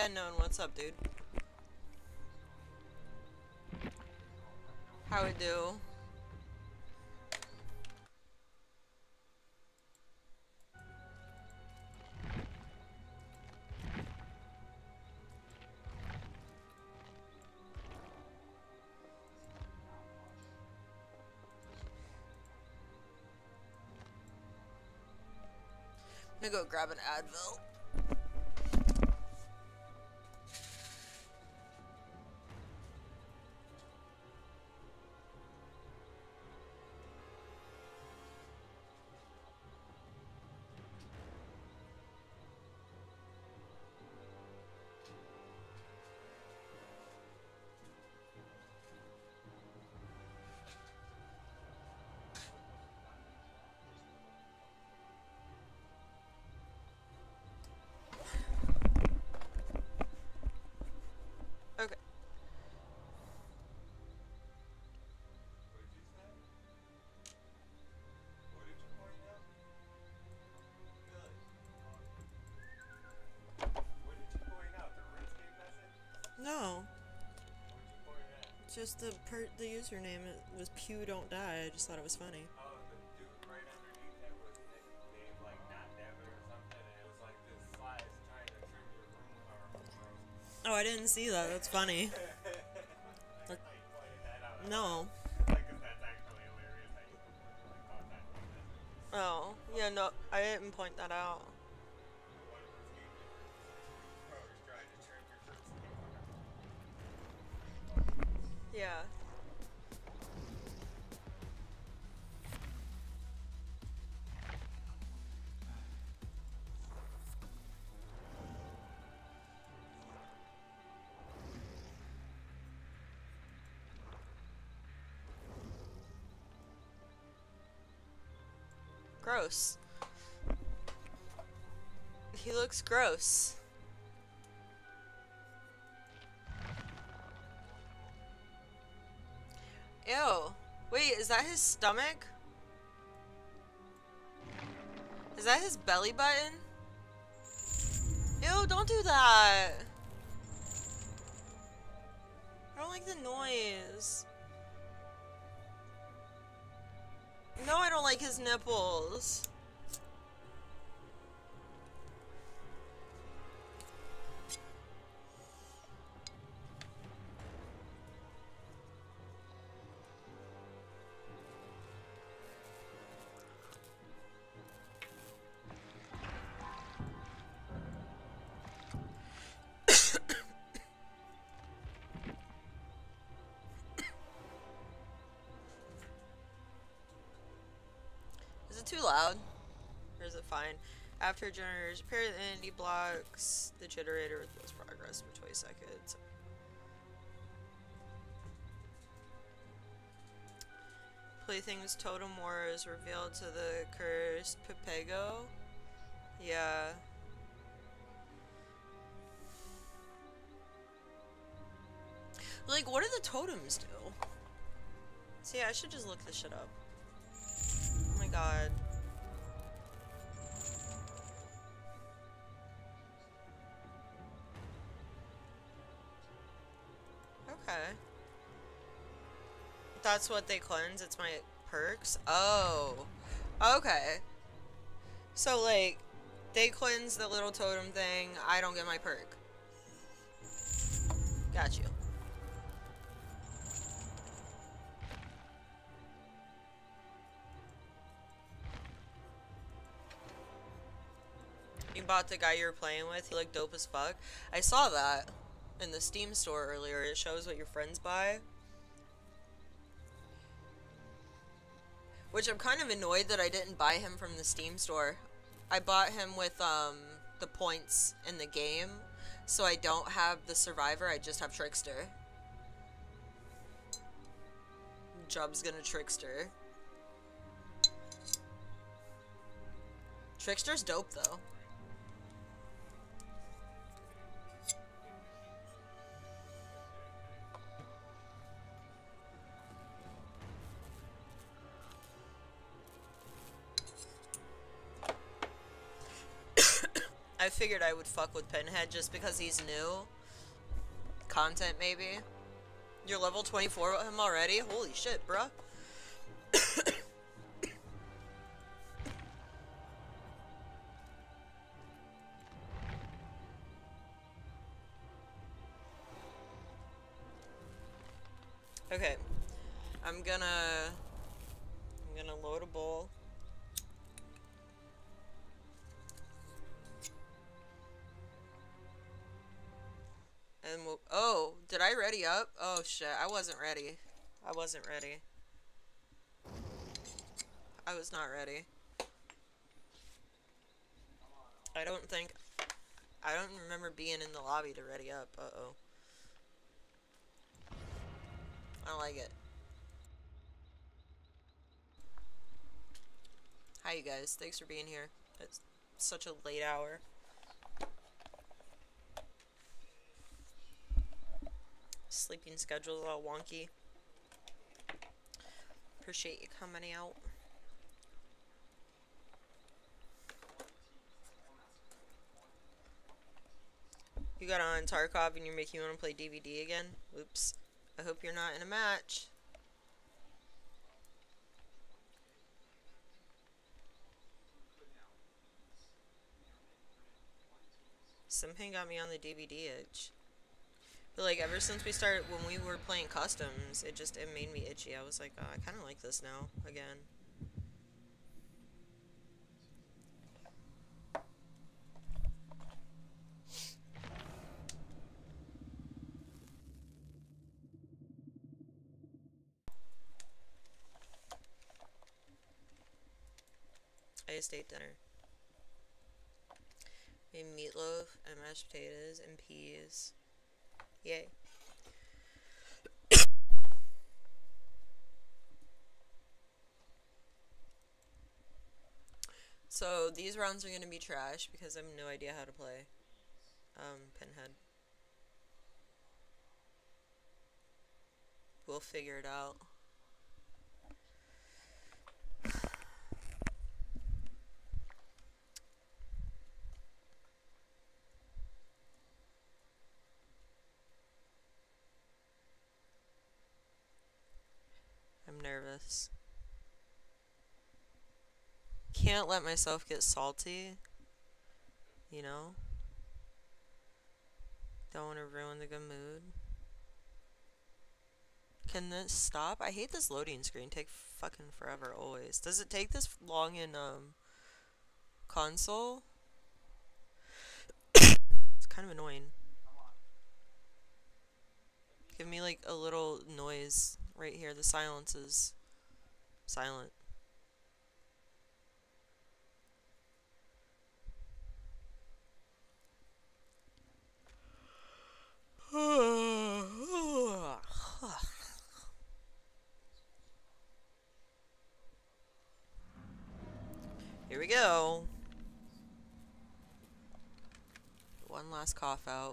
Unknown, what's up, dude? How it do? I'm gonna go grab an Advil. Okay. No. Just the username was Pew Don't Die. I just thought it was funny. Oh, the dude right underneath that was nicknamed like Not Never or something, and it was like this slice trying to trim your room. Oh, I didn't see that. That's funny. Like, you pointed that out. No. Like, 'cause that's actually hilarious how you like caught that from this. Oh, yeah, no, I didn't point that out. Yeah. Gross. He looks gross. Ew. Wait, is that his stomach? Is that his belly button? Ew, don't do that. I don't like the noise. No, I don't like his nipples. Is it too loud? Or is it fine? After generators, repair the entity blocks the generator with most progress for 20 seconds. Plaything's totem war is revealed to the cursed Pepego. Yeah. Like, what do the totems do? See, I should just look this shit up. Oh my god. Okay. That's what they cleanse? It's my perks? Oh. Okay. So, like, they cleanse the little totem thing, I don't get my perk. Got you. You bought the guy you were playing with, he looked dope as fuck. I saw that in the Steam store earlier. It shows what your friends buy. Which I'm kind of annoyed that I didn't buy him from the Steam store. I bought him with the points in the game, so I don't have the Survivor, I just have Trickster. Jub's gonna Trickster. Trickster's dope though. I figured I would fuck with Pinhead just because he's new. Content, maybe. You're level 24 with him already? Holy shit, bruh. Okay. I'm gonna load a bowl. And we'll, oh, did I ready up? Oh shit, I wasn't ready. I wasn't ready. I was not ready. I don't remember being in the lobby to ready up. Uh-oh. I don't like it. Hi, you guys. Thanks for being here. It's such a late hour. Sleeping schedule's all wonky. Appreciate you coming out. You got on Tarkov and you're making me want to play DBD again? Oops. I hope you're not in a match. Something got me on the DBD itch. But like ever since we started, when we were playing customs, it made me itchy. I was like, oh, I kind of like this now, again. I just ate dinner. Made meatloaf and mashed potatoes and peas. Yay. So these rounds are gonna be trash because I have no idea how to play Pinhead. We'll figure it out. I'm nervous. Can't let myself get salty, you know? Don't want to ruin the good mood. Can this stop? I hate this loading screen. Take fucking forever always. Does it take this long in console? It's kind of annoying. Give me like a little noise right here. The silence is silent. Here we go. One last cough out.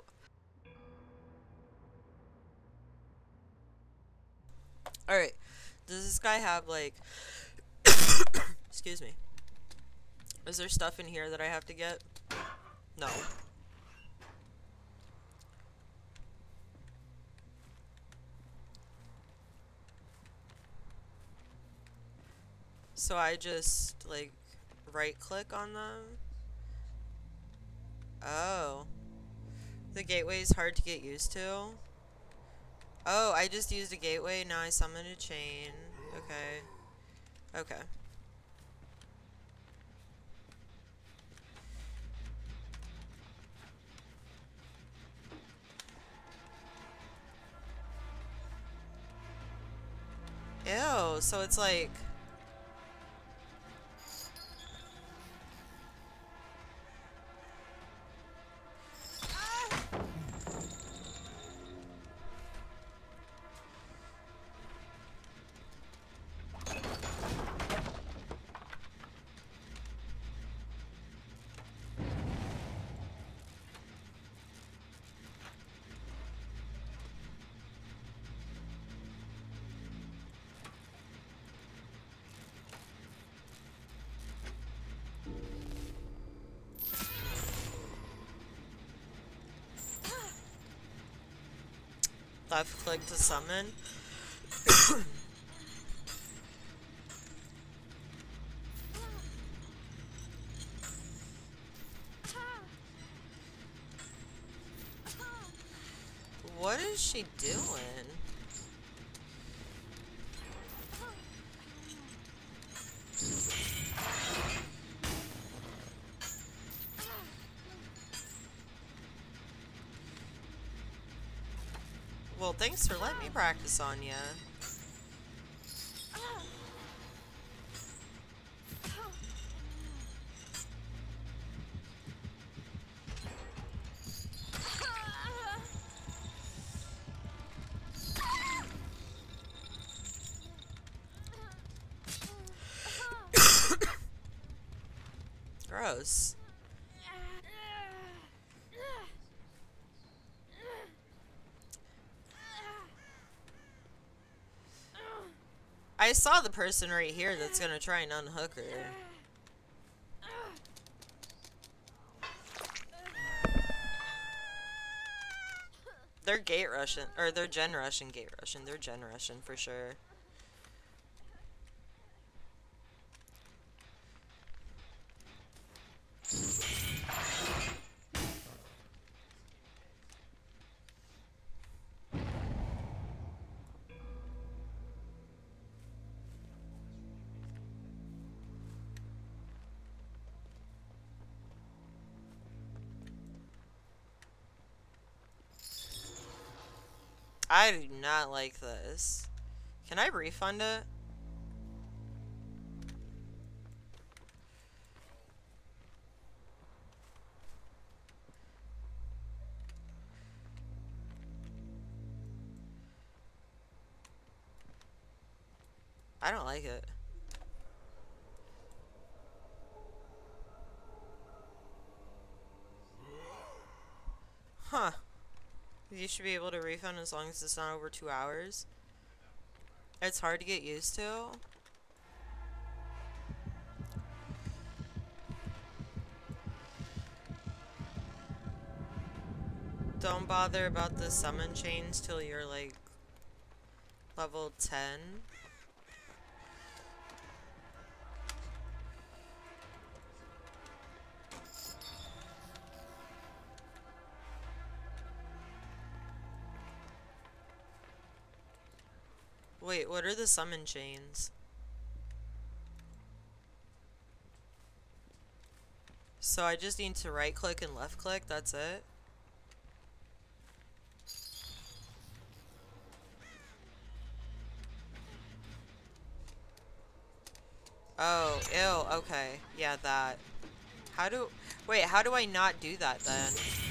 Alright. Does this guy have, like... Excuse me. Is there stuff in here that I have to get? No. So I just, like, right-click on them? Oh. The gateway is hard to get used to? Oh, I just used a gateway, now I summoned a chain. Okay. Okay. Ew, so it's like... Left click to summon. What is she doing? Well, thanks for letting me practice on ya. Gross. I saw the person right here that's gonna try and unhook her. They're gate rushing, or they're gen rushing, gate rushing. They're gen rushing for sure. I do not like this. Can I refund it? I don't like it. Huh. You should be able to refund as long as it's not over 2 hours. It's hard to get used to. Don't bother about the summon chains till you're like level 10. Wait, what are the summon chains? So I just need to right click and left click, that's it? Oh, ew, okay. Yeah, that. Wait, how do I not do that then?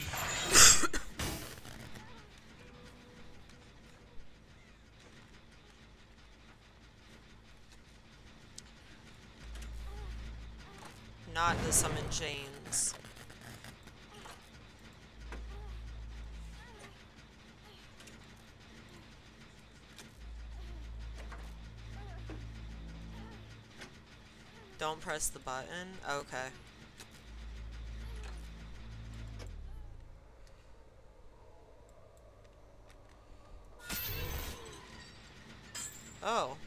Not the summon chains. Don't press the button? Okay. Oh.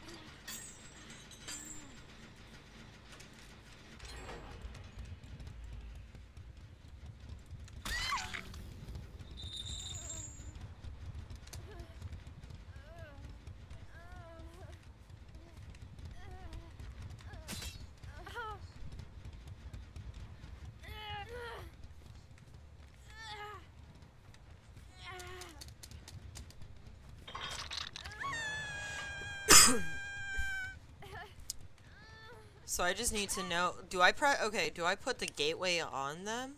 So I just need to know, do I put the gateway on them?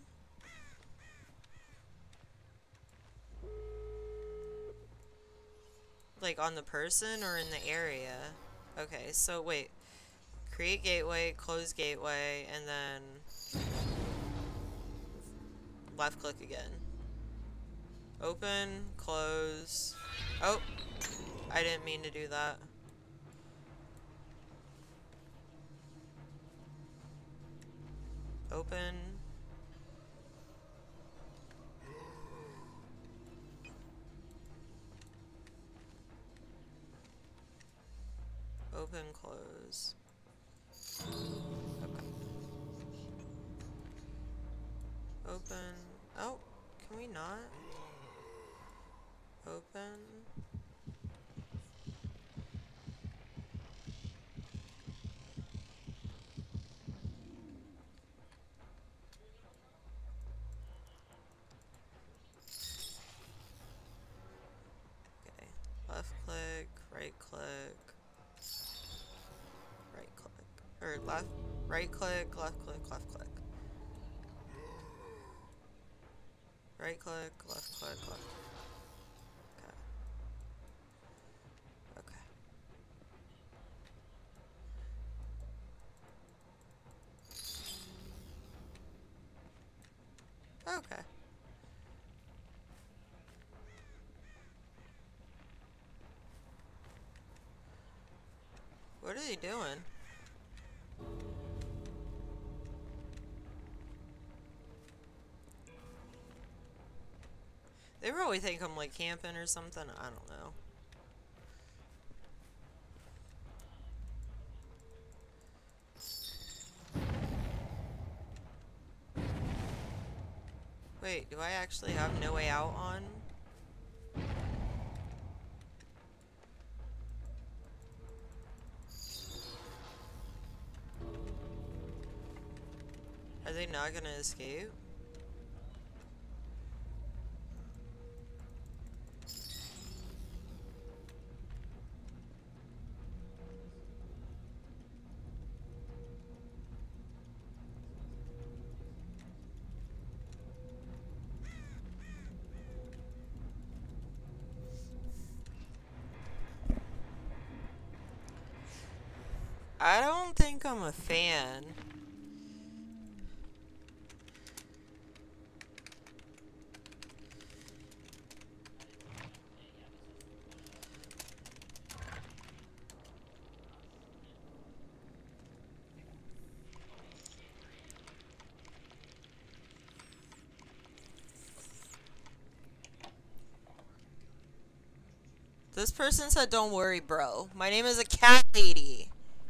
Like on the person or in the area? Okay, so wait. Create gateway, close gateway, and then left click again. Open, close. Oh, I didn't mean to do that. Open. open, close. Okay. Open. Oh, can we not? Open. Okay. Left click, right click. Right click. Or left, right click, left click, left click. Right click, left click, left. Okay. Okay. Okay. What are they doing? They probably think I'm like camping or something. I don't know. Wait, do I actually have no way out on? Are they not gonna escape? I don't think I'm a fan. This person said, "Don't worry, bro. My name is a cat lady."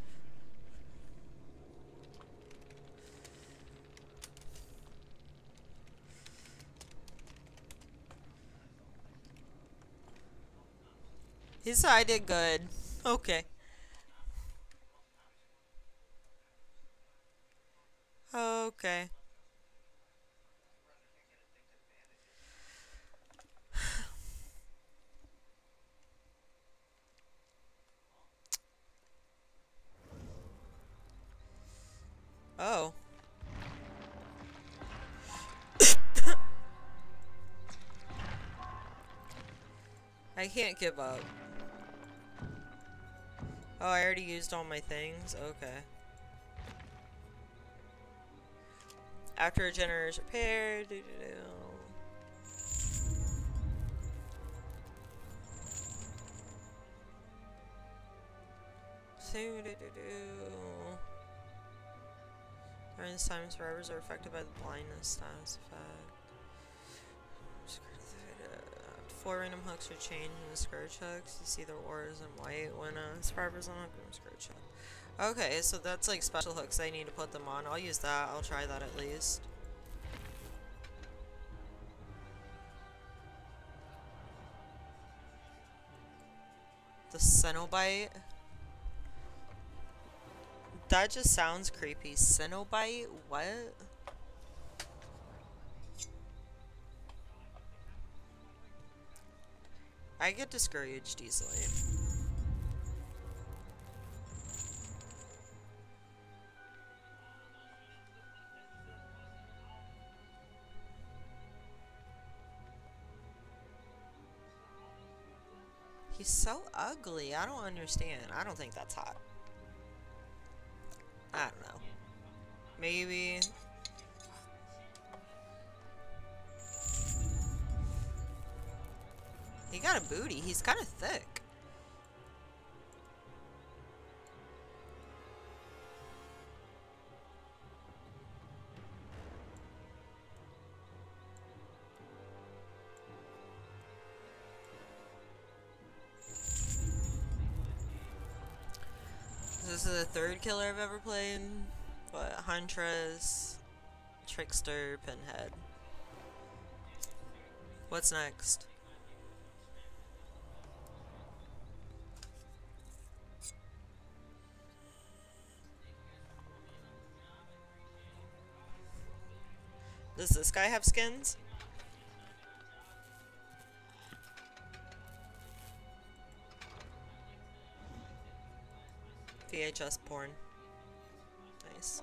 He said I did good. Okay. Okay. Oh. I can't give up. Oh, I already used all my things? Okay. After a generator is repaired. During this time, survivors are affected by the blindness status effect. 4 random hooks are changed in the scourge hooks. You see their auras in white when survivors unhook them scourge hook. Okay, so that's like special hooks I need to put them on. I'll use that. I'll try that at least. The Cenobite. That just sounds creepy. Cenobite? What? I get discouraged easily. He's so ugly. I don't understand. I don't think that's hot. I don't know. Maybe. He got a booty. He's kind of thick. This is the third killer I've ever played. What? Huntress, Trickster, Pinhead. What's next? Does this guy have skins? VHS porn. Nice.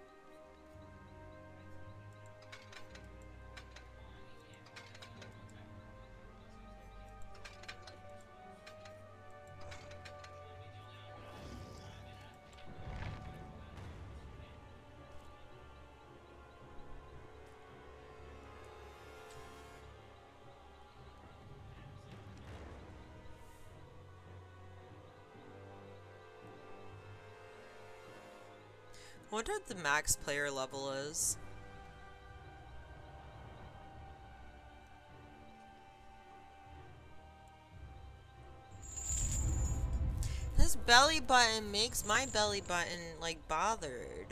I wonder what the max player level is. This belly button makes my belly button, like, bothered.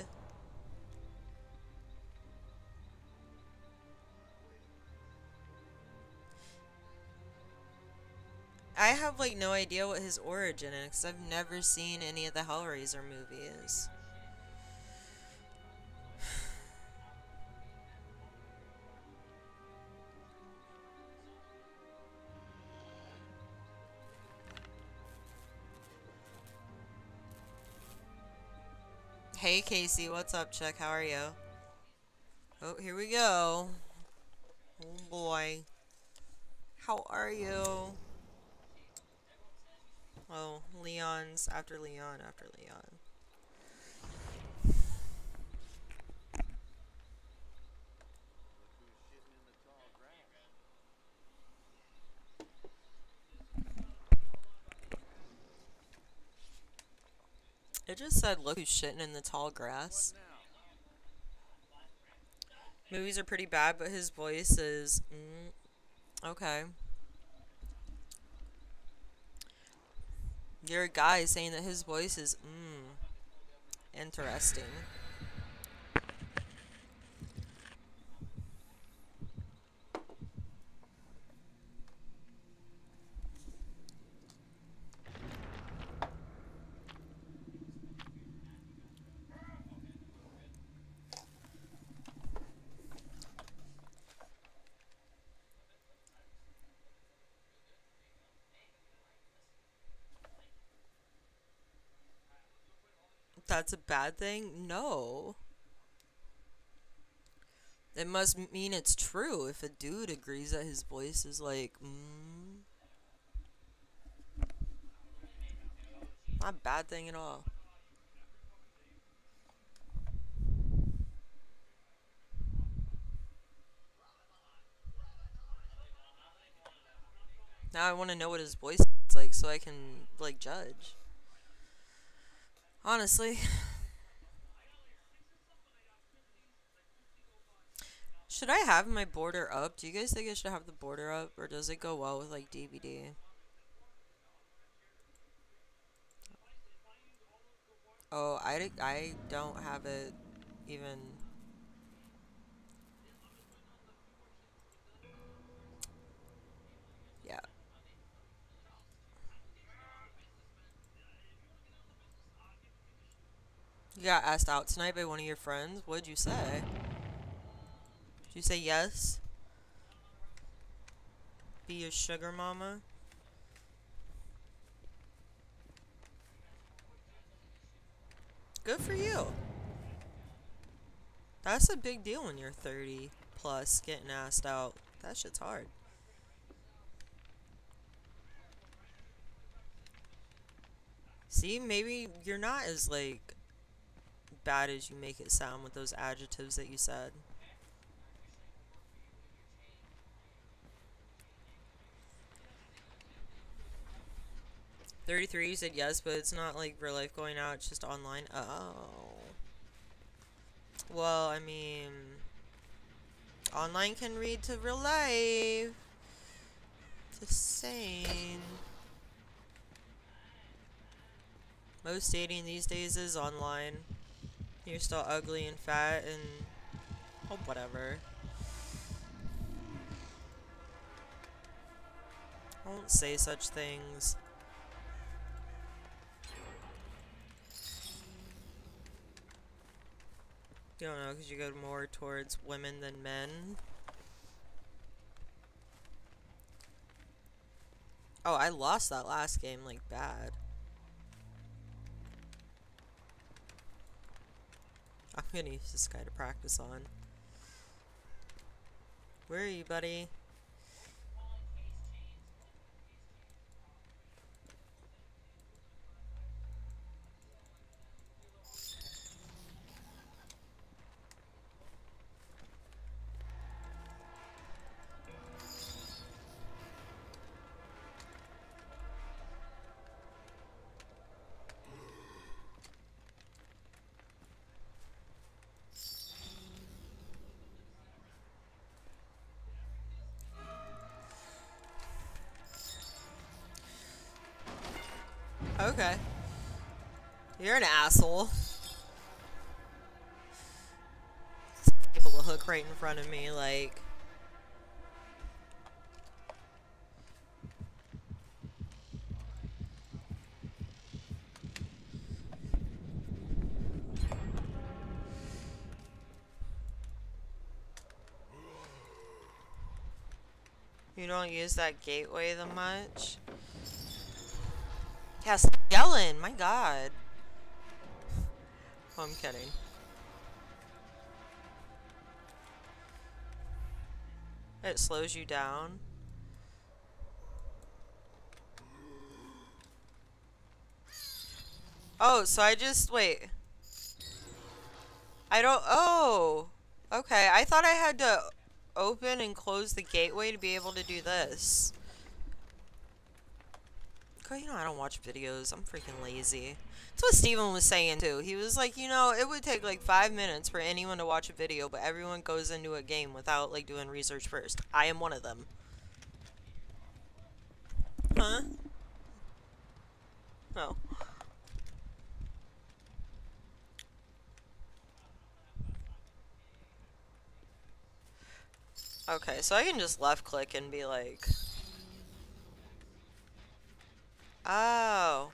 I have, like, no idea what his origin is, because I've never seen any of the Hellraiser movies. Hey Casey, what's up, chick? How are you? Oh, here we go. Oh boy. How are you? Oh, Leon's after Leon after Leon. It just said, look who's shitting in the tall grass. Movies are pretty bad, but his voice is... okay. You're a guy saying that his voice is... interesting. That's a bad thing? No. It must mean it's true if a dude agrees that his voice is like, Not a bad thing at all. Now I want to know what his voice is like so I can, like, judge. Honestly. Should I have my border up? Do you guys think I should have the border up? Or does it go well with, like, Dbd? Oh, I don't have it even... yeah. You got asked out tonight by one of your friends? What'd you say? Did you say yes? Be your sugar mama? Good for you. That's a big deal when you're 30 plus getting asked out. That shit's hard. See, maybe you're not as, like, bad as you make it sound with those adjectives that you said. "33, you said yes, but it's not like real life going out, it's just online." Oh. Well, I mean, online can read to real life. Just saying. Most dating these days is online. You're still ugly and fat and... oh, whatever. I won't say such things. You don't know, because you go more towards women than men. Oh, I lost that last game, like, bad. I'm gonna use this guy to practice on. Where are you, buddy? Okay. You're an asshole. Able to hook right in front of me, like... You don't use that gateway that much? Yeah, stop yelling! My god. Oh, I'm kidding. It slows you down. Oh, so I just... wait. I don't... oh! Okay, I thought I had to open and close the gateway to be able to do this. Okay, you know, I don't watch videos. I'm freaking lazy. That's what Steven was saying, too. He was like, you know, it would take, like, 5 minutes for anyone to watch a video, but everyone goes into a game without, like, doing research first. I am one of them. Huh? No. Okay, so I can just left-click and be like... oh.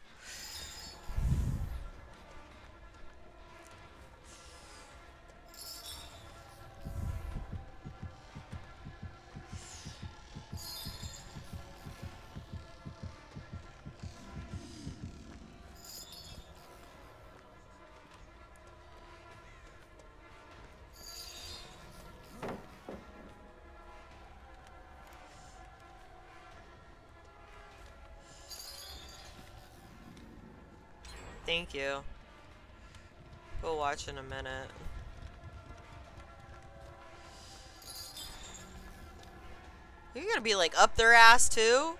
Thank you. We'll watch in a minute. You're gonna be like up their ass too?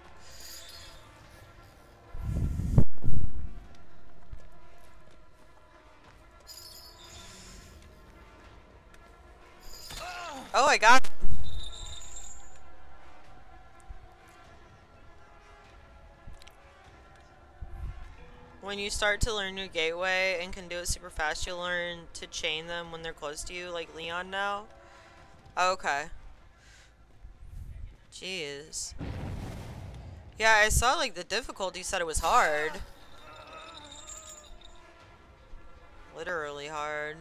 Oh, I got him. When you start to learn new gateway and can do it super fast, you'll learn to chain them when they're close to you, like Leon now. Okay. Jeez. Yeah, I saw like the difficulty said it was hard. Literally hard.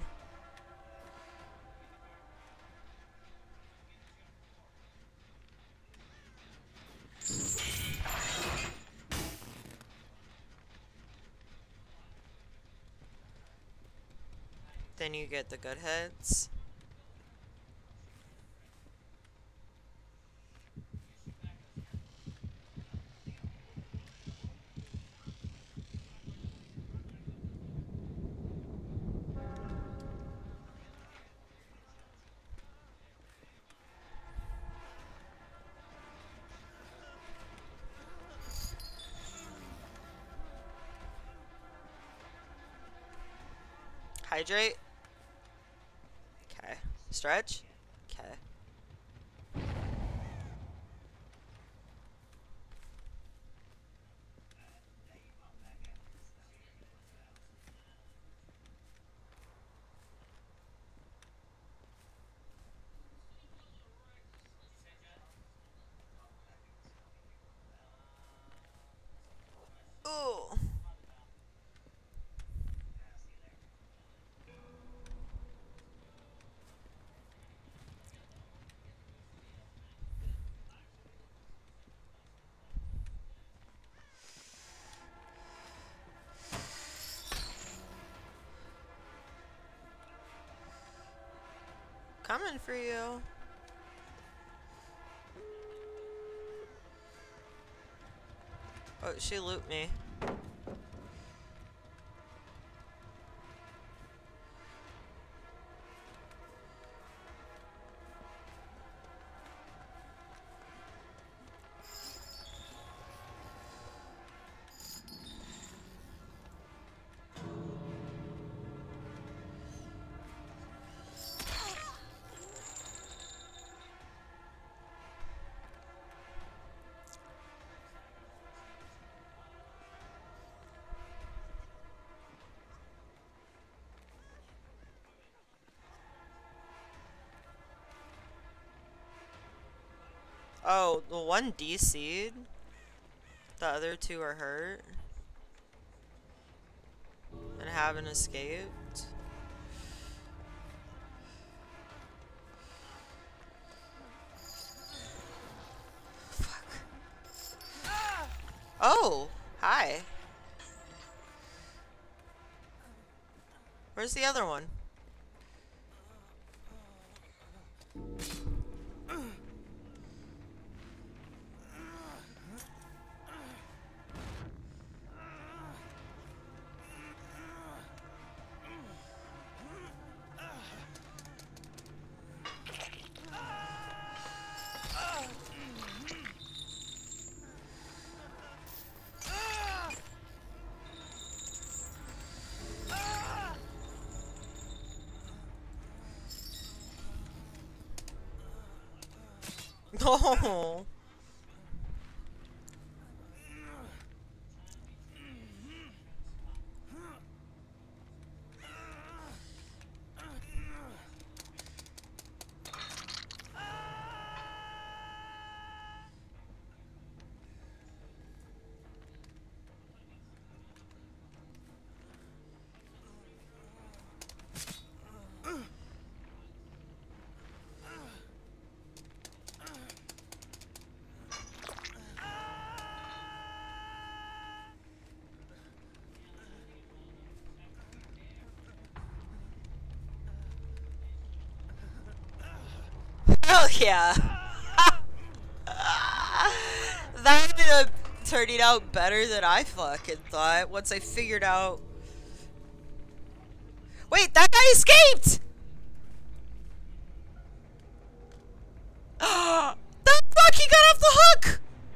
Then you get the good hits. Hydrate. Okay. Stretch. Okay. coming for you. Oh, she looped me. Oh, the one DC'd? The other two are hurt? And haven't escaped? Fuck. Oh! Hi. Where's the other one? No. Hell yeah! That ended up turning out better than I fucking thought once I figured out. Wait, that guy escaped! The fuck, he got off the hook!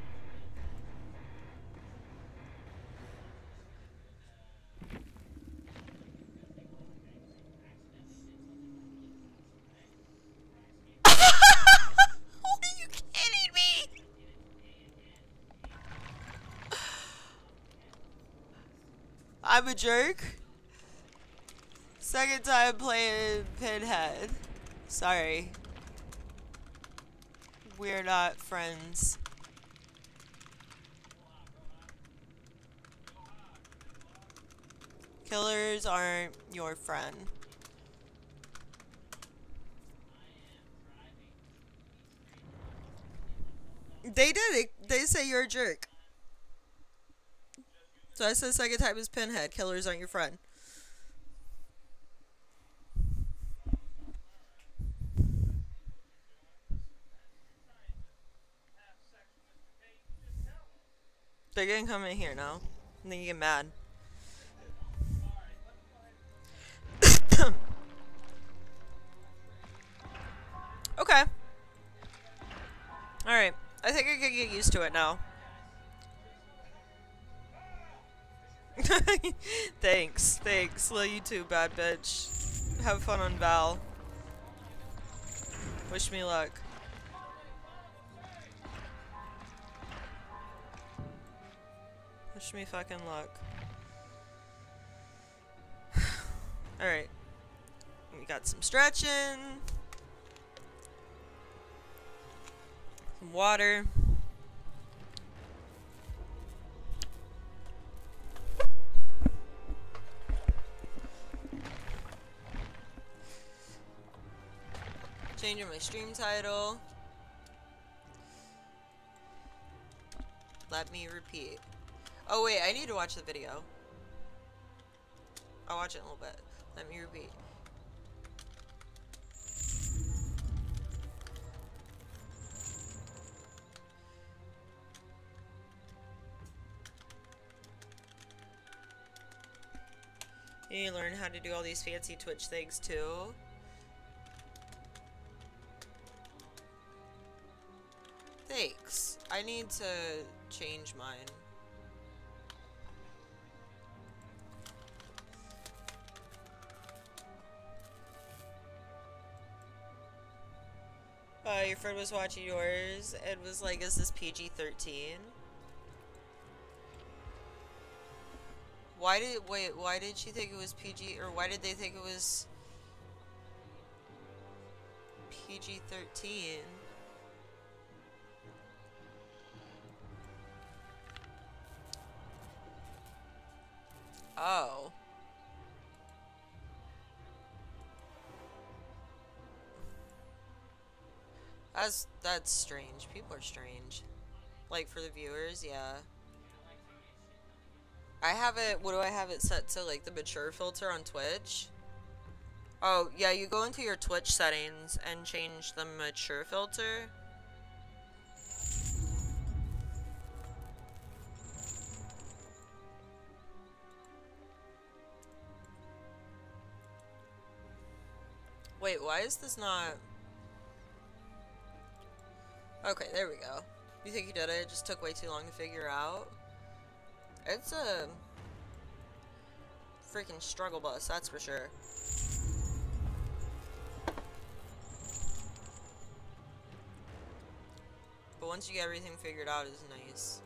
Are you kidding me? I'm a jerk. Second time playing Pinhead. Sorry. We're not friends. Killers aren't your friend. They did it. They say you're a jerk. So I said second time is Pinhead. Killers aren't your friend. They're gonna come in here now. And then you get mad. Okay. Alright. I think I can get used to it now. Thanks. Thanks. Love you too, bad bitch. Have fun on Val. Wish me luck. Wish me fucking luck. Alright. We got some stretching. Some water. Changing my stream title. Let me repeat. Oh wait, I need to watch the video. I'll watch it in a little bit. Let me repeat. You need to learn how to do all these fancy Twitch things too. Thanks. I need to change mine. Your friend was watching yours and was like, is this PG-13? Why did she think it was PG, or why did they think it was PG-13? Oh. That's strange. People are strange. Like, for the viewers, yeah. I have it, what do I have it set to, like, the mature filter on Twitch? Oh, yeah, you go into your Twitch settings and change the mature filter. Wait, why is this not... Okay, there we go. You think you did it? It just took way too long to figure out. It's a freaking struggle bus, that's for sure. But once you get everything figured out, it's nice.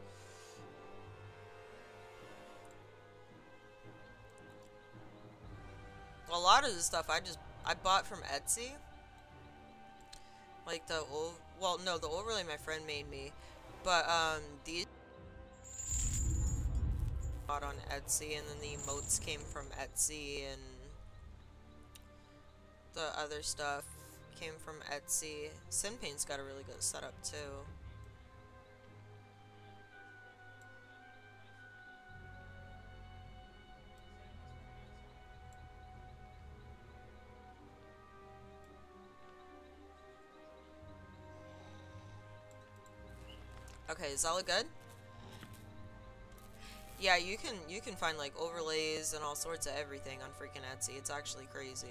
A lot of the stuff I bought from Etsy. Like the old, well, no, the overlay my friend made me, but these bought on Etsy, and then the emotes came from Etsy, and the other stuff came from Etsy. SynPaint's got a really good setup too. Okay, does that look good? Yeah, you can find like overlays and all sorts of everything on freaking Etsy. It's actually crazy.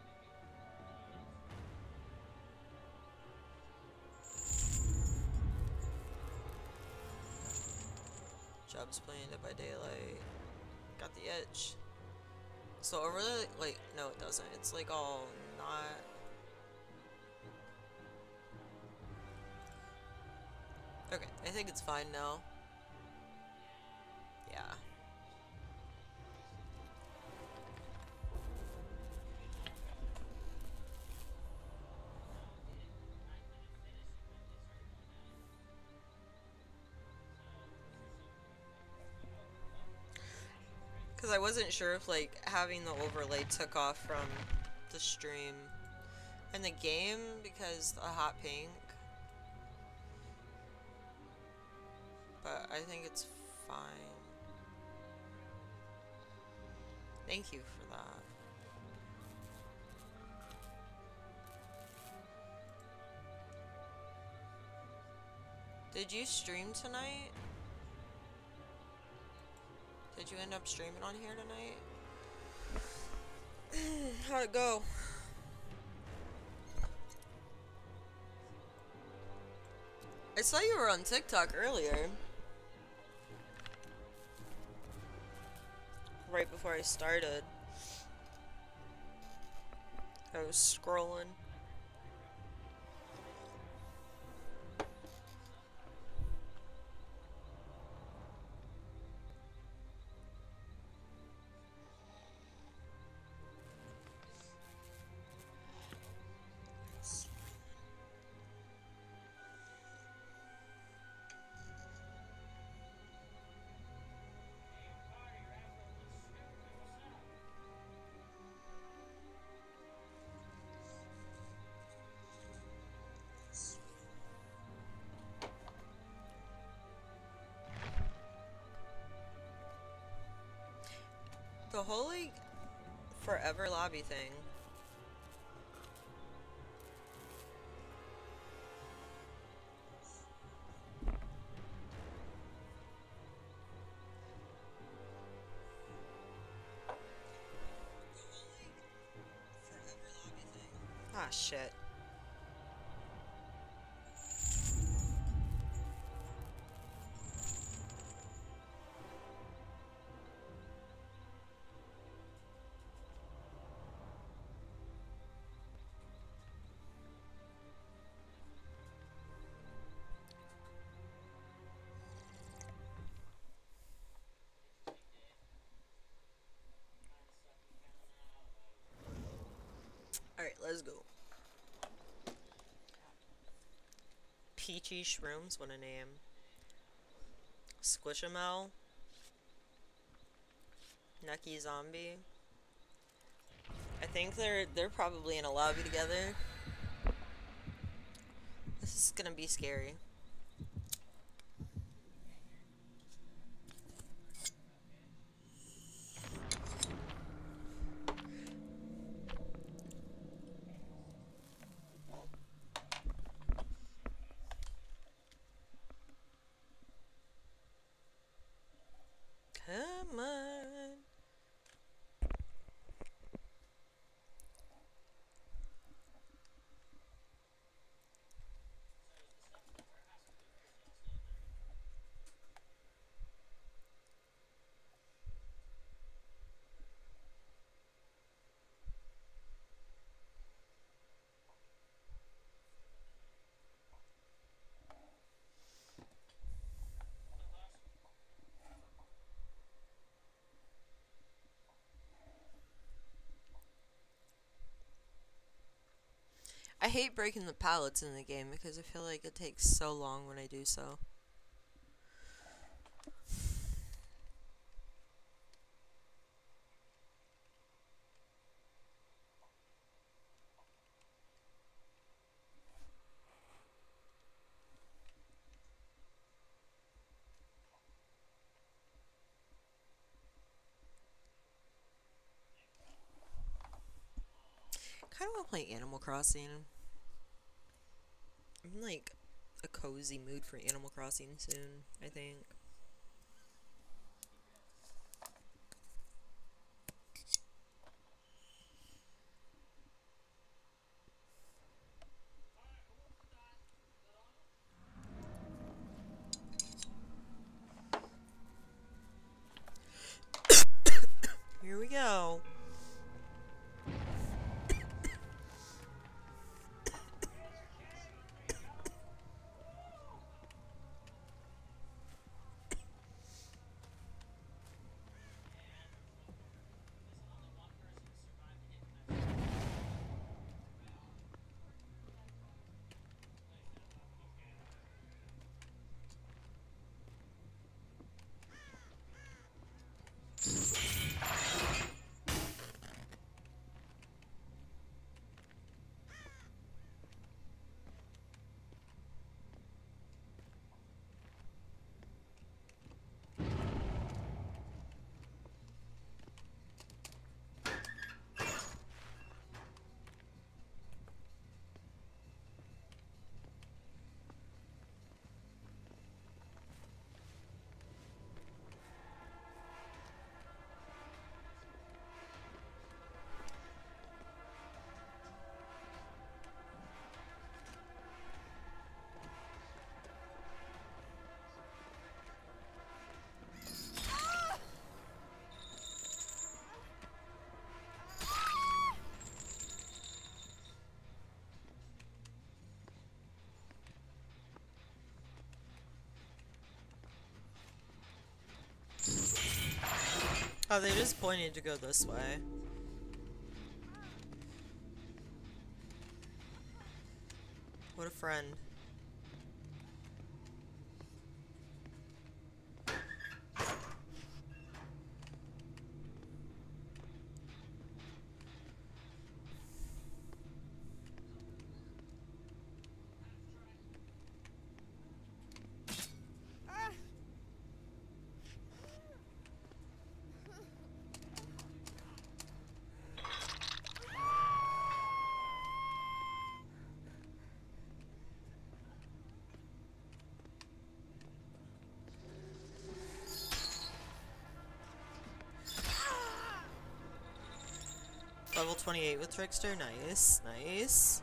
Job's playing Dead by Daylight. Got the itch. So overlay, like, no it doesn't. It's like all not... Okay, I think it's fine now. Yeah. Because I wasn't sure if, like, having the overlay took off from the stream. And the game, because the hot pink. But I think it's fine. Thank you for that. Did you stream tonight? Did you end up streaming on here tonight? How'd it go? I saw you were on TikTok earlier. Right before I started. I was scrolling. The whole, like, forever lobby thing. shit. Alright, let's go. Peachy Shrooms, what a name. Squishamel. Nucky Zombie. I think they're probably in a lobby together. This is gonna be scary. Come on. I hate breaking the pallets in the game because I feel like it takes so long when I do so. I kind of want to play Animal Crossing. I'm in like a cozy mood for Animal Crossing soon, I think. Here we go. Oh, they just pointed to go this way. What a friend. level 28 with Trickster. Nice, nice.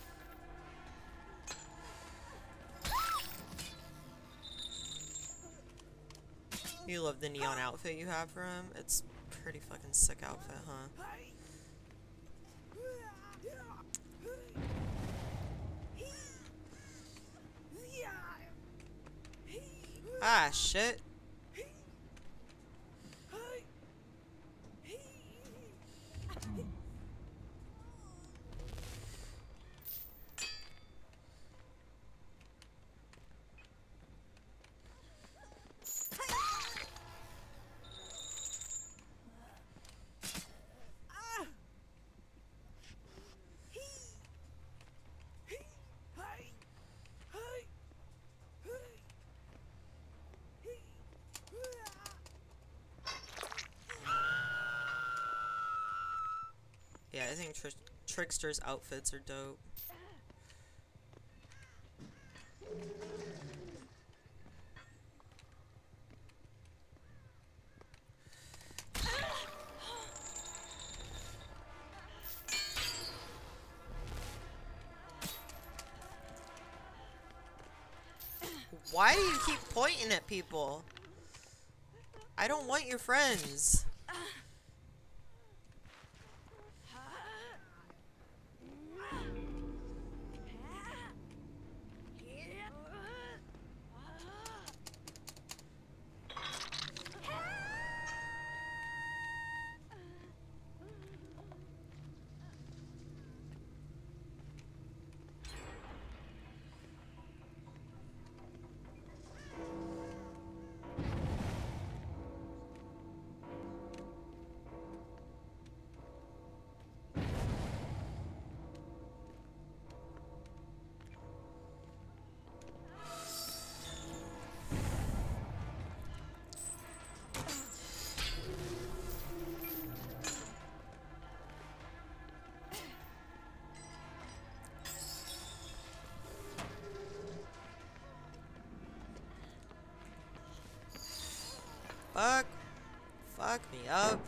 You love the neon outfit you have for him? It's pretty fucking sick outfit, huh? Ah, shit. Yeah, I think Trickster's outfits are dope. Why do you keep pointing at people? I don't want your friends. Fuck me up.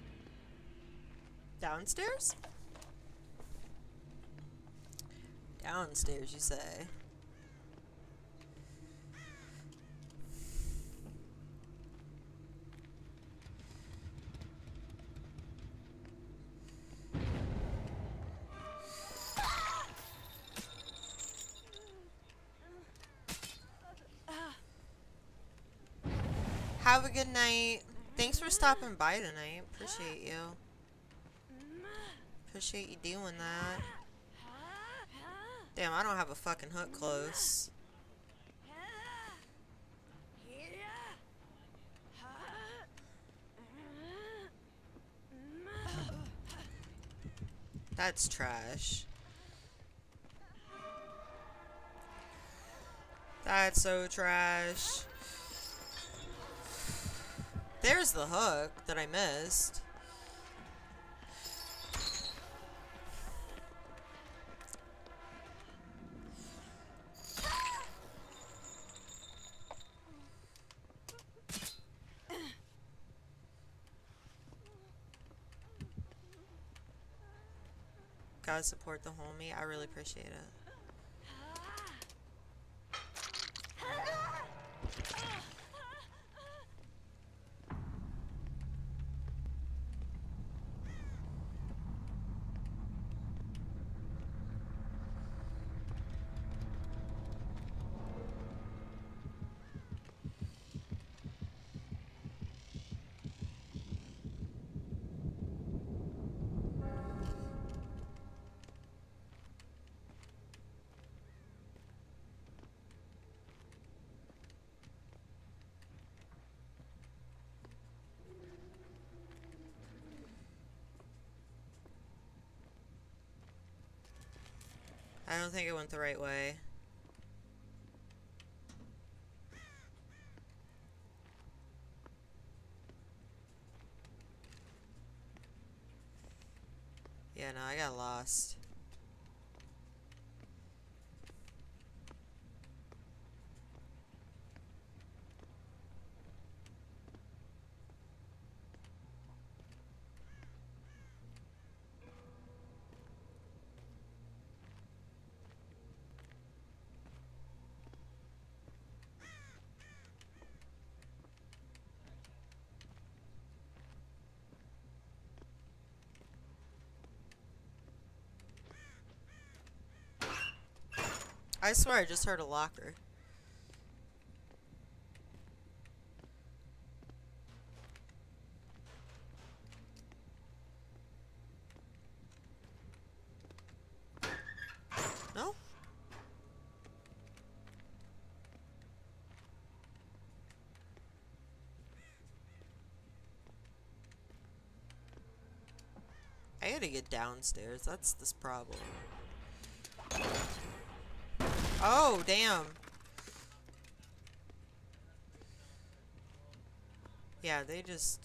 Downstairs? downstairs, you say? Have a good night. Thanks for stopping by tonight. Appreciate you. Appreciate you doing that. Damn, I don't have a fucking hook close. That's trash. That's so trash. There's the hook that I missed. Gotta support the homie. I really appreciate it. I don't think it went the right way. Yeah, no, I got lost. I swear I just heard a locker. No? I gotta get downstairs. That's this problem. Oh, damn. Yeah, they just...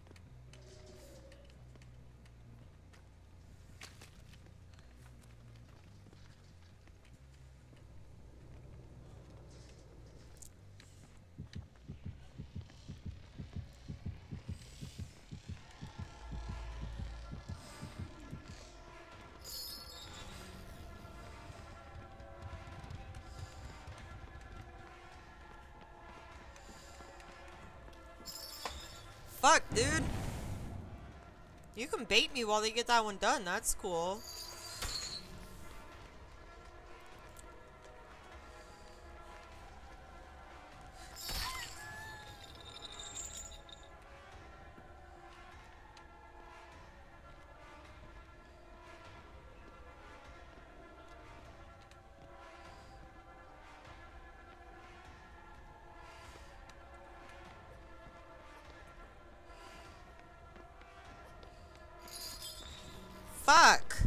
Fuck, dude. You can bait me while they get that one done. That's cool. Fuck.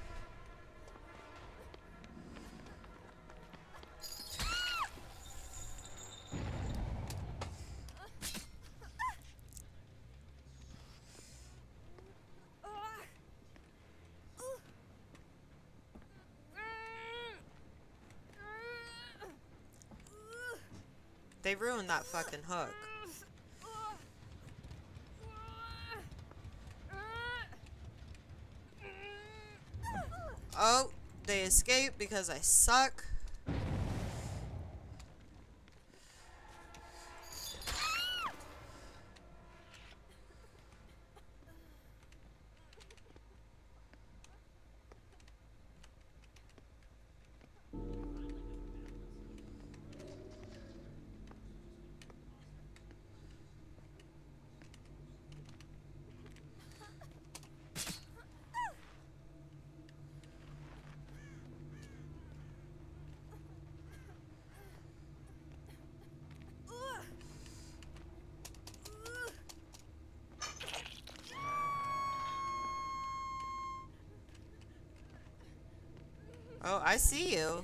They ruined that fucking hook. Oh, they escape because I suck. Oh, I see you.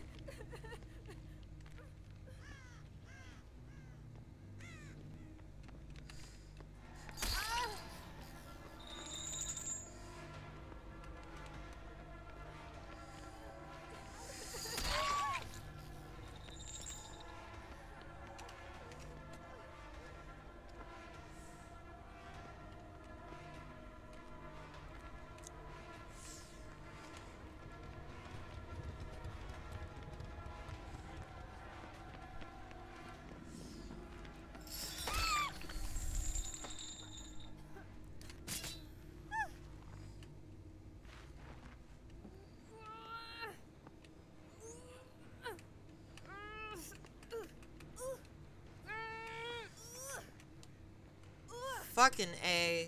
Fucking A.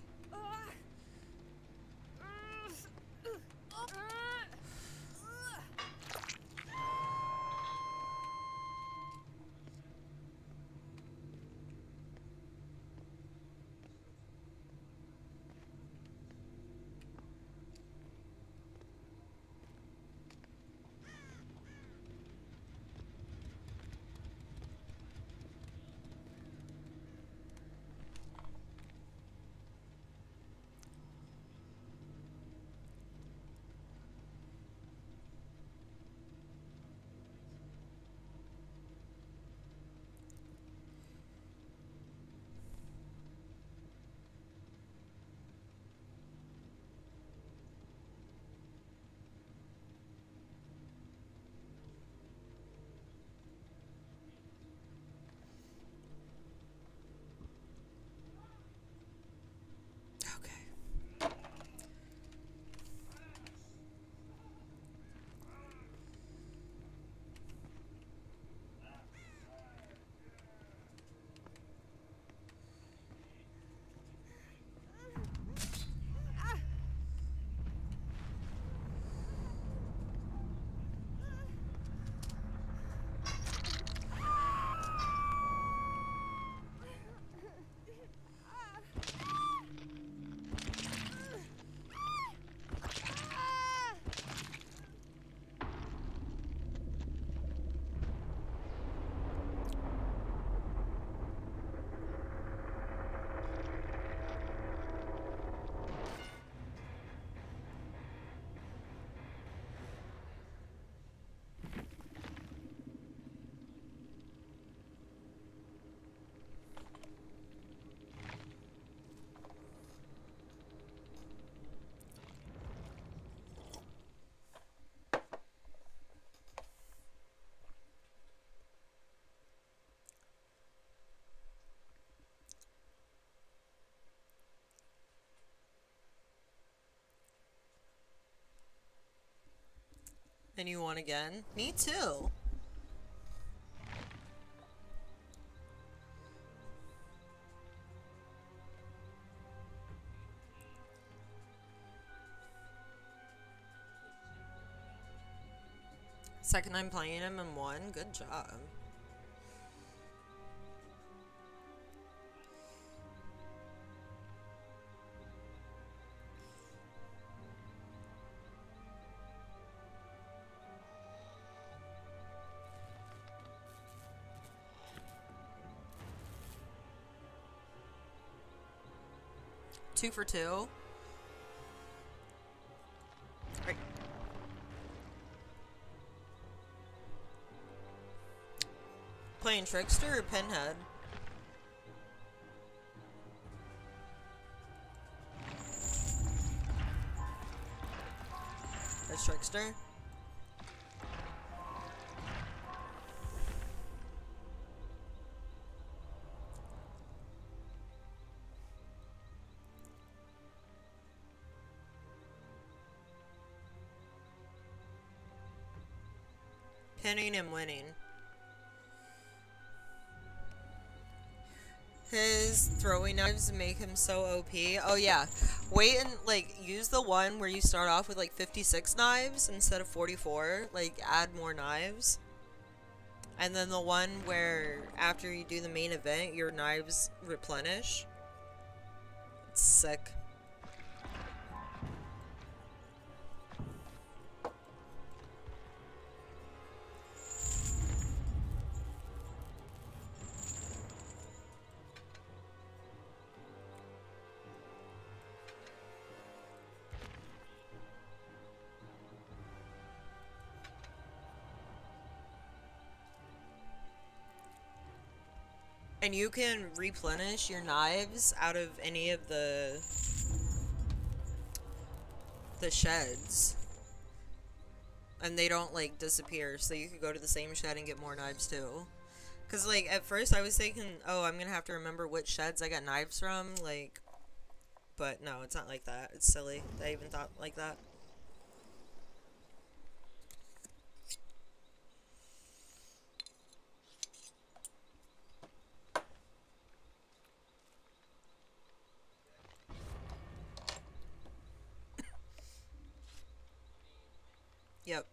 And you won again? Me too. Second time playing him and won? Good job. Two for two. Right. Playing Trickster or Pinhead? That's Trickster. pinning and winning. His throwing knives make him so OP. Oh yeah, wait and like use the one where you start off with like 56 knives instead of 44. Like add more knives. And then the one where after you do the main event, your knives replenish. It's sick. And you can replenish your knives out of any of the sheds. And they don't, like, disappear. So you could go to the same shed and get more knives, too. Because, like, at first I was thinking, oh, I'm going to have to remember which sheds I got knives from. Like, but no, it's not like that. It's silly. I even thought like that. Yep.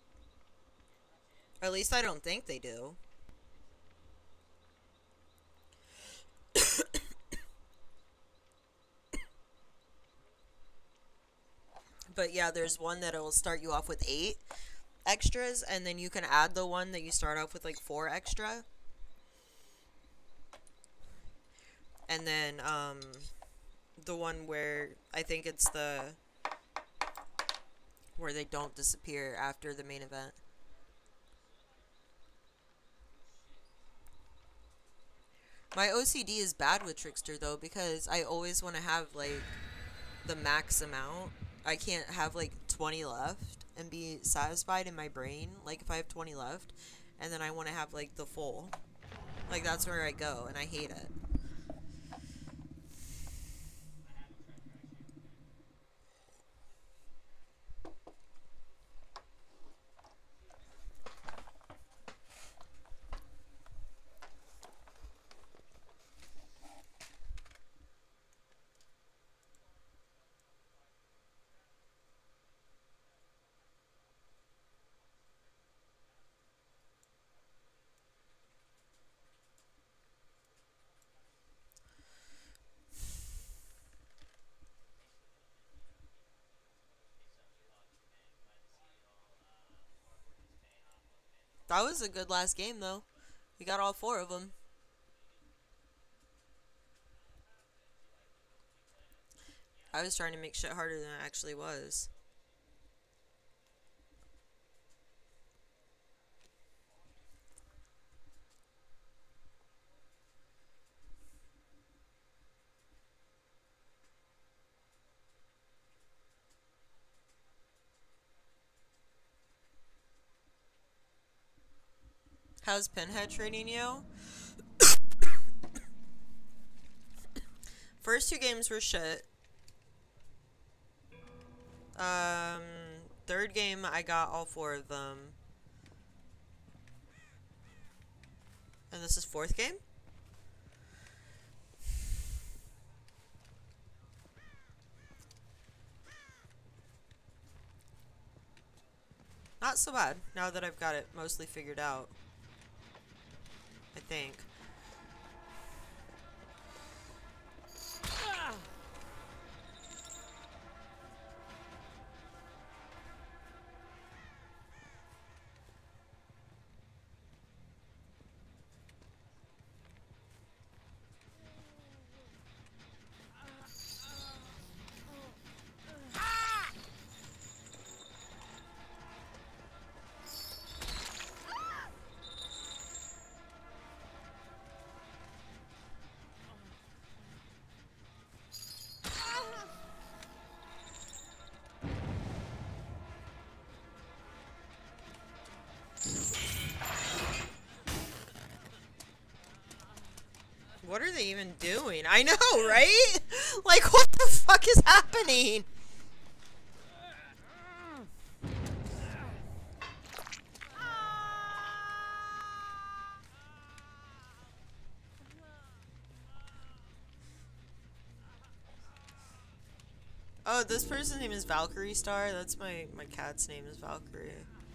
At least I don't think they do. But yeah, there's one that will start you off with 8 extras, and then you can add the one that you start off with like 4 extra. And then, the one where, I think it's where they don't disappear after the main event. My OCD is bad with Trickster, though, because I always want to have, like, the max amount. I can't have, like, 20 left and be satisfied in my brain. Like, if I have 20 left, and then I want to have, like, the full. Like, that's where I go, and I hate it. That was a good last game, though. We got all 4 of them. I was trying to make shit harder than it actually was. How's Pinhead treating you? First 2 games were shit. Third game, I got all 4 of them. And this is 4th game? Not so bad, now that I've got it mostly figured out. I think. What are they even doing? I know, right? Like, what the fuck is happening? Oh, this person's name is Valkyrie Star. That's my cat's name is Valkyrie.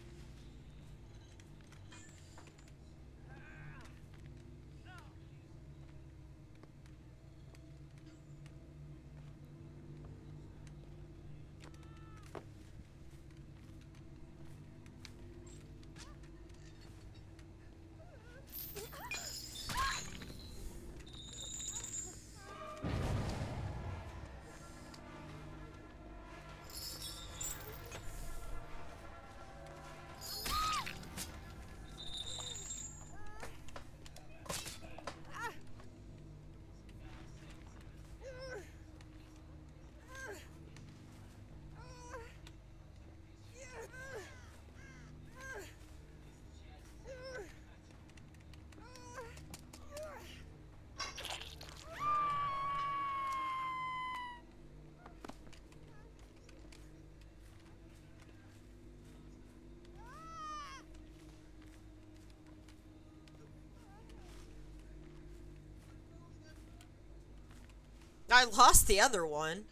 I lost the other one.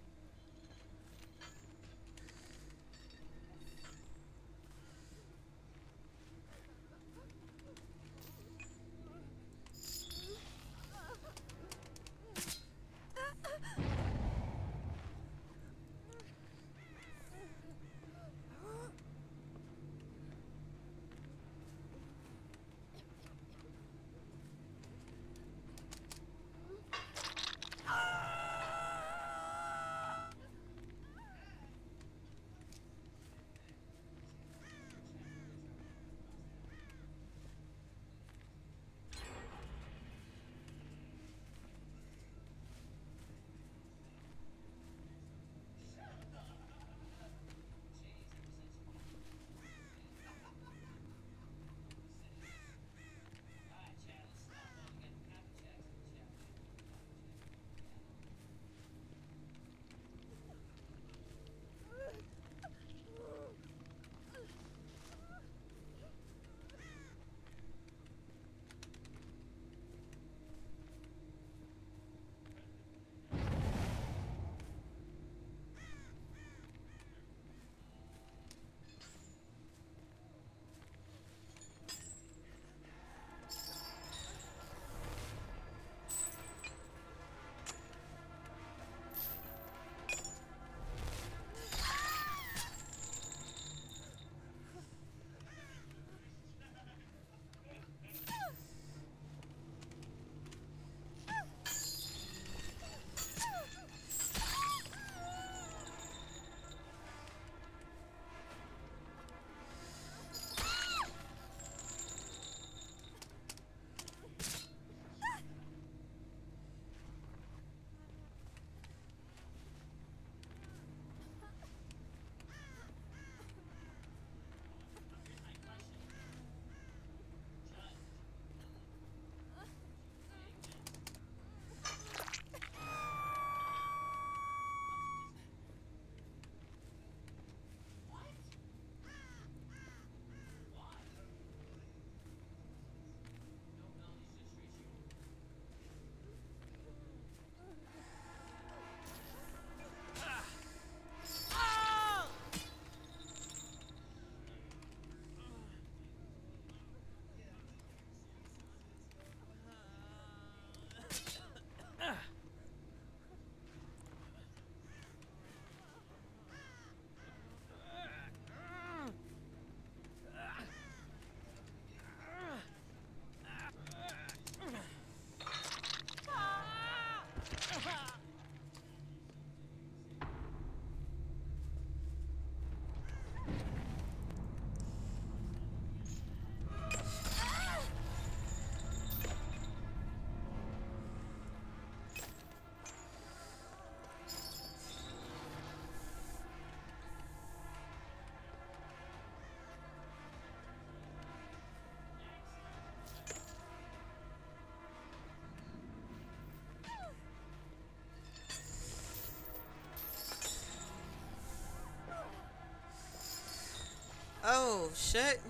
Oh, shit.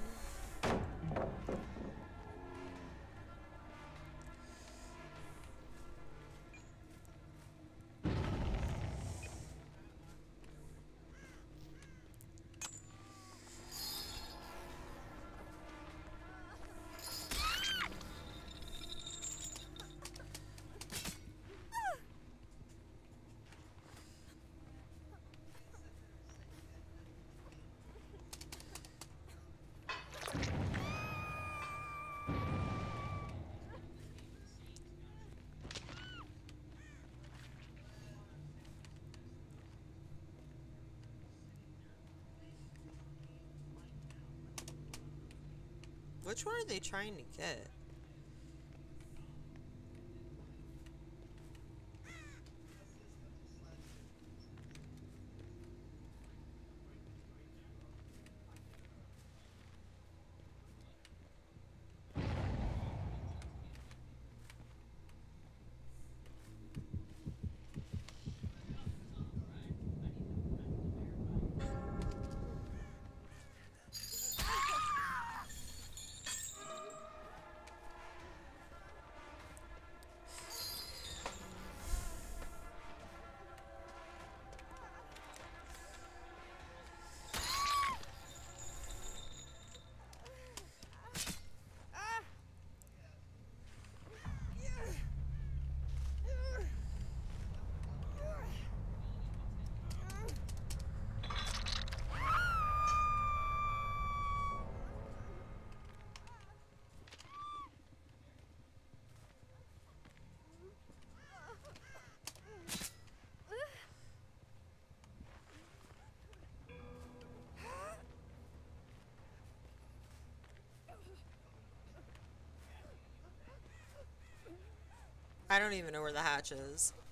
Which one are they trying to get? I don't even know where the hatch is.